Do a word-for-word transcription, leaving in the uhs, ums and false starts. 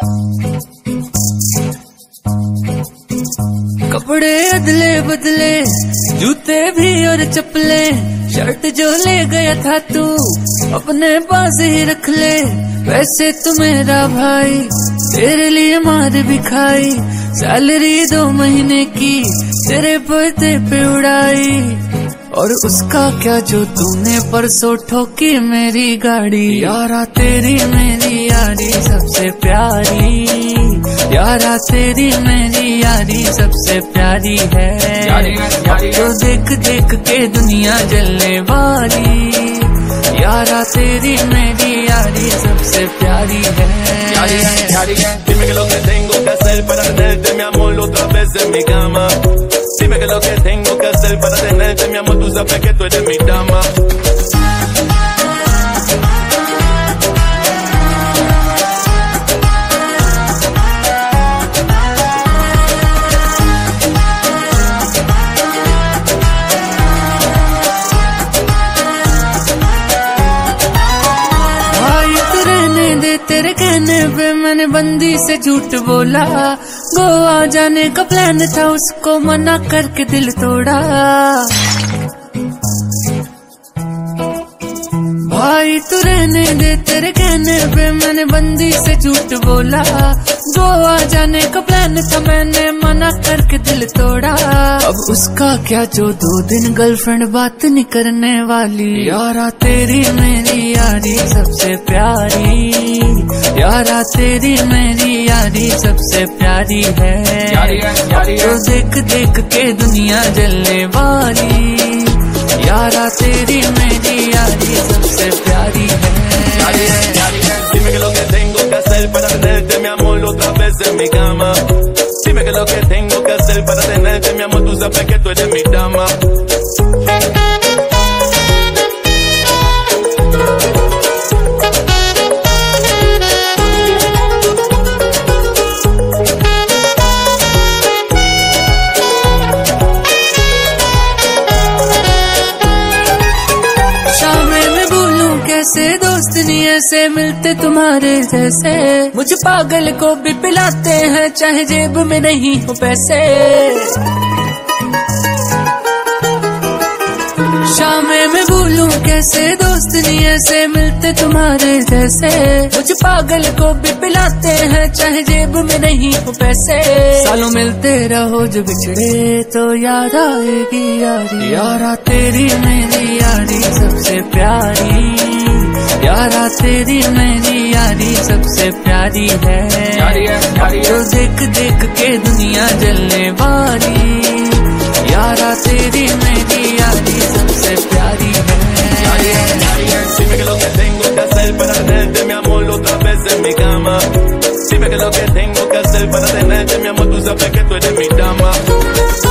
कपड़े अदले बदले, जूते भी और चप्पले, शर्ट जो ले गया था तू अपने पास ही रख ले। वैसे तू मेरा भाई, तेरे लिए मार भी खाई, सैलरी दो महीने की तेरे बर्थडे पे उड़ाई। और उसका क्या जो तूने परसों ठोकी मेरी गाड़ी। यारा तेरी मेरी यारी सबसे प्यारी, यारा तेरी मेरी यारी सबसे प्यारी है। अब तो देख देख के दुनिया जलने वाली, यारा तेरी मेरी यारी सबसे प्यारी है। यारी है, यारी है। Dime que lo que tengo que hacer para tenerte mi amor otra vez en mi cama. Dime que lo que tengo que hacer para tenerte mi amor, tú sabes que tú eres mi dama. तेरे कहने पे मैंने बंदी से झूठ बोला, गोवा जाने का प्लान था उसको मना करके दिल तोड़ा। भाई तू रहने दे, तेरे कहने पे मैंने बंदी से झूठ बोला, गोवा जाने का प्लान था मैंने मना करके दिल तोड़ा। अब उसका क्या जो दो दिन गर्लफ्रेंड बात नहीं करने वाली। यारा तेरी मेरी यारी सबसे प्यारी, यारा तेरी मेरी यारी सबसे प्यारी है। यारी है, यारी है। तो देख देख के दुनिया जलने वाली, यारा तेरी मेरी यारी सबसे प्यारी है। यारी है, यारी है। Dime que lo que tengo que hacer para tenerte mi amor otra vez en mi cama. Dime que lo que tengo que hacer para tenerte mi amor, tú sabes que tú eres mi dama. कैसे दोस्त नहीं ऐसे मिलते तुम्हारे जैसे, मुझे पागल को भी पिलाते हैं चाहे जेब में नहीं हो पैसे। शामें मैं भूलूं कैसे दोस्त नहीं ऐसे मिलते तुम्हारे जैसे, मुझे पागल को भी पिलाते हैं चाहे जेब में नहीं हो पैसे। सालों मिलते रहो जो बिछड़े तो याद आएगी यारी, यारा तेरी मेरी यारी सबसे प्यारी, यारा तेरी मेरी यारी सबसे प्यारी है। यारी है, यारी है। तो देख देख के दुनिया जलने वाली, यारा तेरी मेरी यारी सबसे प्यारी है। यारी है, यारी है। Dime que lo que tengo que hacer para tenerte mi amor otra vez en mi cama. Dime que lo que tengo que hacer para tenerte mi amor, tú sabes que tú eres mi dama.